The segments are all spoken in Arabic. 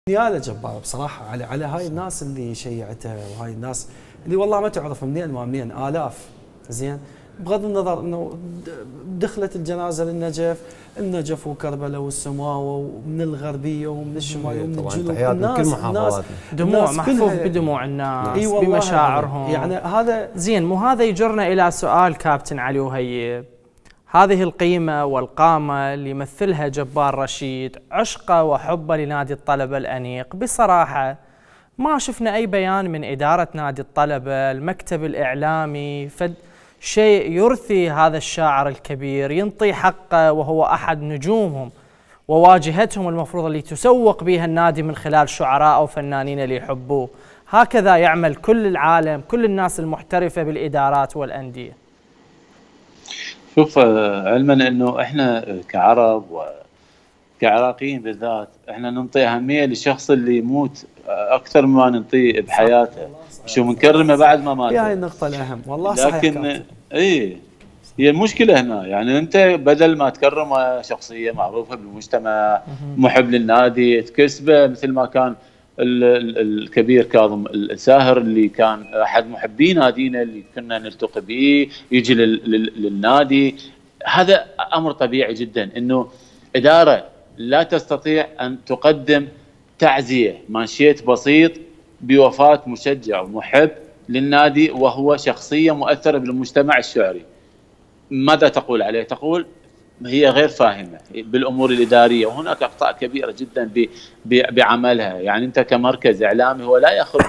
نياله جبار بصراحه على هاي الناس اللي شيعتها، وهاي الناس اللي والله ما تعرف منين ما منين، آلاف. زين، بغض النظر انه دخلت الجنازه النجف وكربلاء والسماوه ومن الغربيه ومن الشمال ومن الجنوب، الناس دموع محفوف بدموع الناس بمشاعرهم. يعني هذا زين، مو هذا يجرنا الى سؤال كابتن علي وهيب. هذه القيمة والقامة اللي يمثلها جبار رشيد، عشقه وحبه لنادي الطلبة الأنيق، بصراحة ما شفنا أي بيان من إدارة نادي الطلبة، المكتب الإعلامي، شيء يرثي هذا الشاعر الكبير، ينطي حقه وهو أحد نجومهم وواجهتهم المفروض اللي تسوق بها النادي من خلال شعراء أو فنانين اللي يحبوه. هكذا يعمل كل العالم، كل الناس المحترفة بالإدارات والأندية. شوف، علما انه احنا كعرب وكعراقيين بالذات احنا ننطي اهميه للشخص اللي يموت اكثر مما ننطيه بحياته، شو بنكرمه بعد ما مات. هاي النقطه الاهم، والله صحيح. لكن هي المشكله هنا، يعني انت بدل ما تكرمه شخصيه معروفه بالمجتمع، محب للنادي، تكسبه مثل ما كان الكبير كاظم الساهر اللي كان احد محبي نادينا اللي كنا نلتقي به، يجي للنادي. هذا امر طبيعي جدا انه اداره لا تستطيع ان تقدم تعزيه مانشيت بسيط بوفاه مشجع ومحب للنادي وهو شخصيه مؤثره بالمجتمع الشعري. ماذا تقول عليه؟ تقول هي غير فاهمه بالامور الاداريه، وهناك اخطاء كبيره جدا بعملها. يعني انت كمركز اعلامي هو لا ياخذ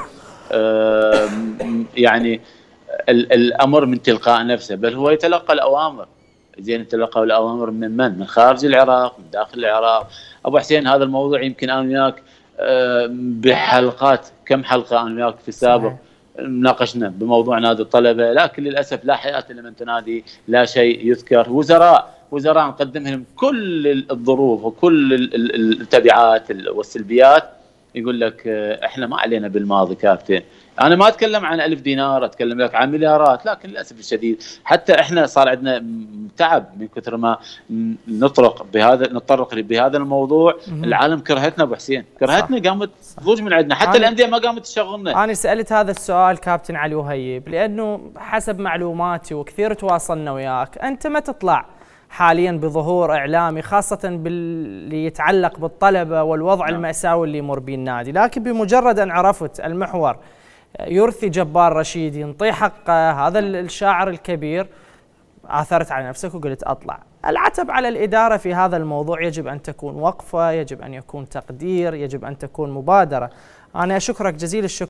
يعني الامر من تلقاء نفسه، بل هو يتلقى الاوامر. زين، يتلقى الاوامر من من؟ من خارج العراق، من داخل العراق. ابو حسين، هذا الموضوع يمكن انا وياك بحلقات، كم حلقه انا وياك في السابق ناقشنا بموضوع نادي الطلبه، لكن للاسف لا حياه لمن تنادي، لا شيء يذكر. وزراء نقدم لهم كل الظروف وكل التبعات والسلبيات، يقول لك احنا ما علينا بالماضي كابتن. انا ما اتكلم عن 1000 دينار، اتكلم لك عن مليارات. لكن للاسف الشديد حتى احنا صار عندنا تعب من كثر ما نطرق بهذا الموضوع. العالم كرهتنا ابو حسين، كرهتنا، قامت تضوج من عندنا، حتى الانديه ما قامت تشغلنا. انا سالت هذا السؤال كابتن علي وهيب لانه حسب معلوماتي وكثير تواصلنا وياك، انت ما تطلع حاليا بظهور اعلامي خاصه باللي يتعلق بالطلبه والوضع الماساوي اللي يمر به النادي، لكن بمجرد ان عرفت المحور يرثي جبار رشيد، ينطي حقه، هذا الشاعر الكبير، آثرت على نفسك وقلت أطلع. العتب على الإدارة في هذا الموضوع، يجب أن تكون وقفة، يجب أن يكون تقدير، يجب أن تكون مبادرة. أنا أشكرك جزيل الشكر.